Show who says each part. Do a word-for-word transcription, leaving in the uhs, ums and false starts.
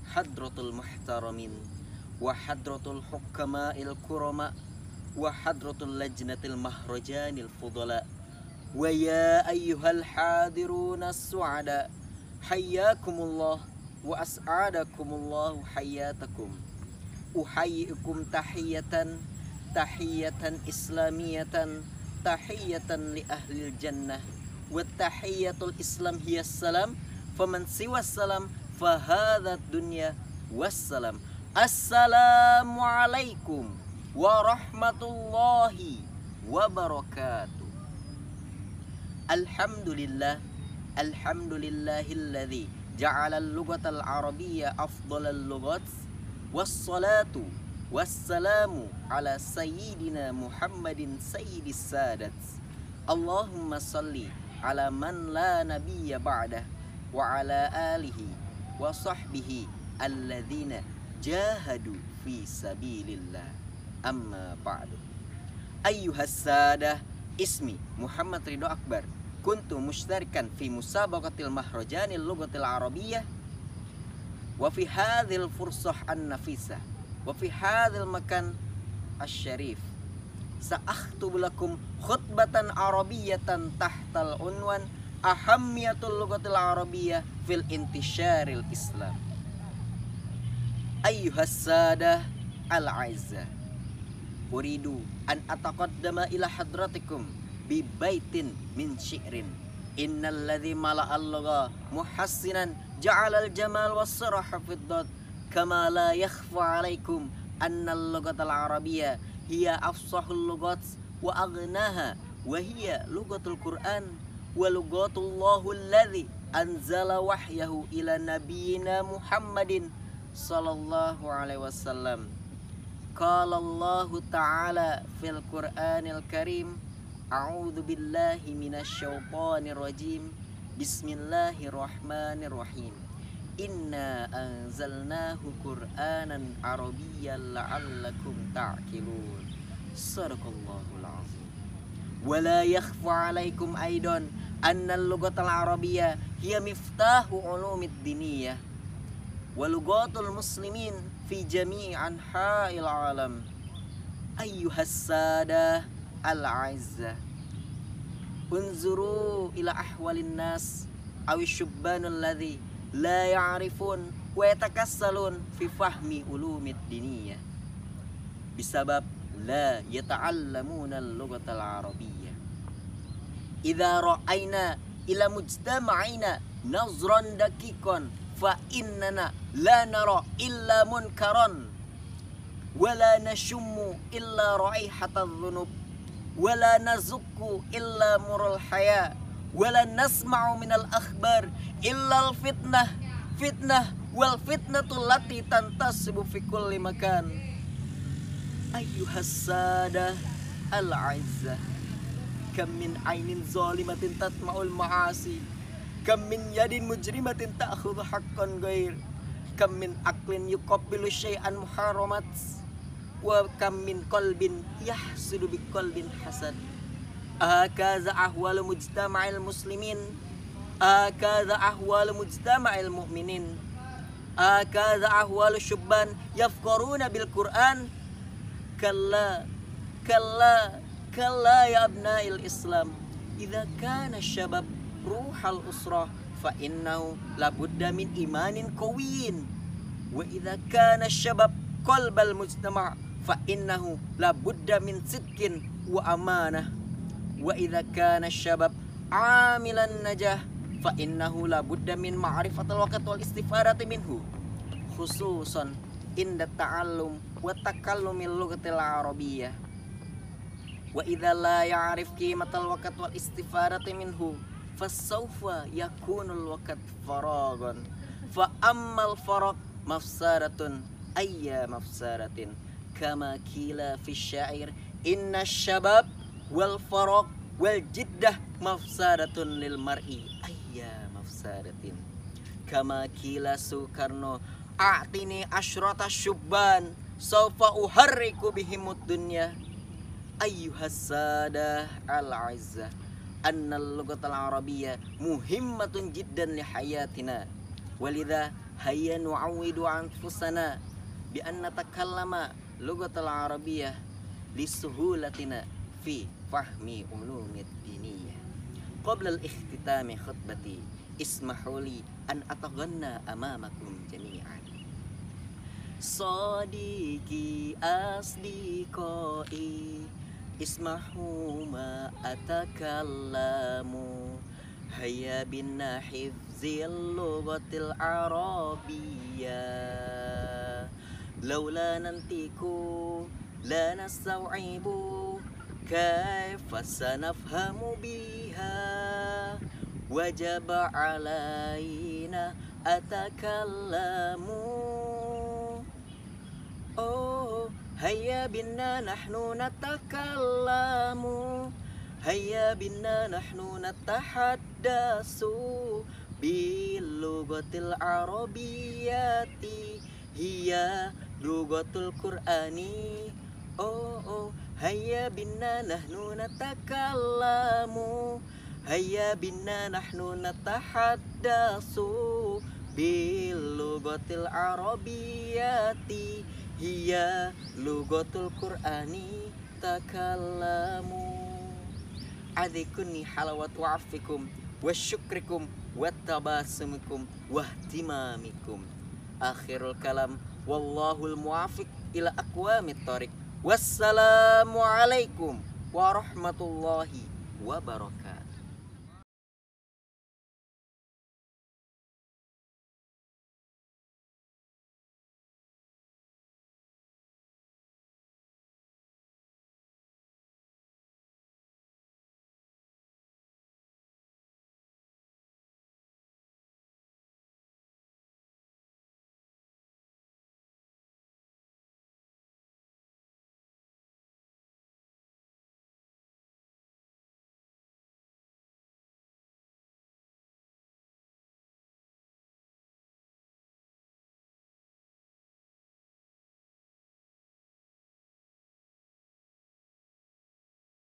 Speaker 1: hadratul muhtaramin wa hadratul hukama'il kurama wa hadratul lajnatil mahrajanil fudala wa ya ayyuhal hadiruna su'ada hayyakumullah wa as'adakumullahu hayyatakum. Uhayyikum tahiyatan tahiyatan islamiyatan tahiyatan li ahlil jannah wa tahiyatul islam hiya salam faman siwa salam fahadhat dunya wassalam. Assalamu alaikum warahmatullahi wabarakatuh. Alhamdulillah alhamdulillahilladzi ja'ala al-lughatal arabiyya afdalal lughat wassalatu wassalamu ala sayyidina Muhammadin sayyidis sadat. Allahumma salli ala man la nabiyya ba'dah wa ala alihi wa sahbihi alladzina jahadu fi sabilillah. Amma ba'du. Ayyuhas sadah, ismi Muhammad Ridho Akbar, kuntu mushtarikan fi musabaqatil mahrajanil lughatil arabiyyah wa fi hadhil fursah an-nafisah wa fi hadhil makan asy-syarif sa'akhtubu lakum khutbatan arabiyyatan tahtal unwan ahammiyatul lughatil arabiyyah fil intisyaril islam. Ayyuhas sadah al-a'izzah, uridu an ataqaddama ila hadratikum bi baitin min syi'rin innal ladzi mala'al lugha muhassinan ja'alal jamal was-saraha fid-dad kama la yakhfa 'alaikum annal lughatal arabiyyah hiya afsahul lughat wa aghnaha wa hiya lughatul Qur'an wa lughatullahu alladzi anzala wahyahu ila nabiyyina Muhammadin sallallahu alaihi wasallam. Qala Allahu ta'ala fil Qur'anil Karim, a'udzu billahi minasy syaithanir rajim. Bismillahirrahmanirrahim. Inna anzalnahu Qur'anan arabiyyan la'allakum ta'qilun. Shadaqallahul azim. Wa la yakhfa 'alaikum aidan anna al-lughatal arabiyyah hiya miftahu ulumid diniyah wa lughatul muslimin fi jami' anha'il 'alam. Ayyuhas sadah al-'a'izzah, unzuru ila ahwalin nas awi syubbanul ladzi la ya'rifun wa yatakassalun fi fahmi ulumid diniyah bisabab la yata'allamuna al-lughatal arabiyyah. Idza ra'ayna ila mujtama'ina nazran daqiqan fa innana la nara illa munkaran wa la nashummu illa raihatadh dhunub wala nazukku illa murul haya wala nasma'u minal akhbar illa al fitnah fitnah wal fitnatul lati tantasibu fi kulli makan. Ayyuhas sadah al-'izzah, kam min ainin zalimatin tatma'ul ma'asi, kam min yadin mujrimatin ta'khudhu haqqan ghair, kam min aqlin yuqabbilu syai'an muharramat, wa kam min qalbin yahsudu bi qalbin hasad. Akaza ahwalu mujtama'il muslimin, akaza ahwalu mujtama'il mu'minin, akaza ahwalu syubban yafqaruna bil Qur'an. Kalla kalla kalla ya abna'il Islam, idza kana syabab ruhal usrah fa innahu labudda min imanin qawiyyin, wa idza kana syabab qalbal mujtama' fa innahu la budda min sidqin wa amanah, wa idza kana syabab amilan najah fa innahu la budda min ma'rifatil waqt wal istifadati minhu, khususan inda ta'allum wa takallumil lughatil arabiyyah. Wa idza la ya'rif qimatal waqt wal istifadati minhu fasawfa yakunul waqt faragan, fa ammal faraq mafsadatun ayya mafsadatin kama kila fi syair inna syabab wal faraq wal jiddah mafsadatun lil mar'i ayya mafsadatin kama kila Soekarno a'tini asyrata syubban sawfa uharriku bihimud dunya. Ayyuhas sadah al-'izzah, annal lughatal arabiyyah muhimmatun jiddan li hayatina walidha hayya nu'awwidu anfusana bi an natakallama lughatal arabiyyah lisuhulatina fi fahmi ulumid diniyah. Qabla al-ikhtitami khutbati ismahuli an ataghanna amamakum jami'an. Sadiqi asdiqai ismahu ma atakallamu hayya binna hifzil lughatil arabiyyah laula nantiku la nastau'ibu kaifa sanafhamu biha wajaba alaina atakallamu. Oh hayya binna nahnu natakallamu hayya binna nahnu natahaddasu bil lughatil arabiyyati hiya lughatul qur'ani. Oh oh hayya binna nahnu natakallamu hayya binna nahnu natahaddasu bil lughatil arabiyyati hiya lughatul qur'ani takallamu. Adhikunni halawat wa'afikum wa syukrikum wa tabasumukum wa ihtimamikum. Akhirul kalam wallahul muwafiq ila aqwamit thoriq. Wassalamu alaikum warahmatullahi wabarakatuh.